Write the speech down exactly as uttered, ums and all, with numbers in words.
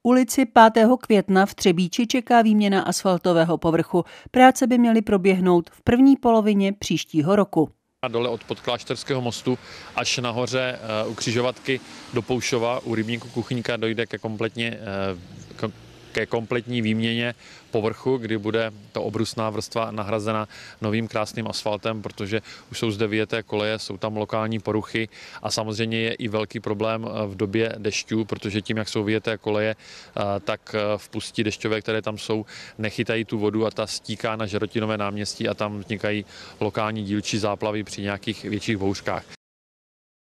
Ulici pátého května v Třebíči čeká výměna asfaltového povrchu. Práce by měly proběhnout v první polovině příštího roku. A dole od Podklášterského mostu až nahoře u křižovatky do Poušova u rybníku Kuchyňka dojde ke kompletně ke kompletní výměně povrchu, kdy bude to obrusná vrstva nahrazena novým krásným asfaltem, protože už jsou zde vyjeté koleje, jsou tam lokální poruchy a samozřejmě je i velký problém v době dešťů, protože tím, jak jsou vyjeté koleje, tak v pustí dešťové, které tam jsou, nechytají tu vodu a ta stíká na Žerotinové náměstí a tam vznikají lokální dílčí záplavy při nějakých větších bouřkách.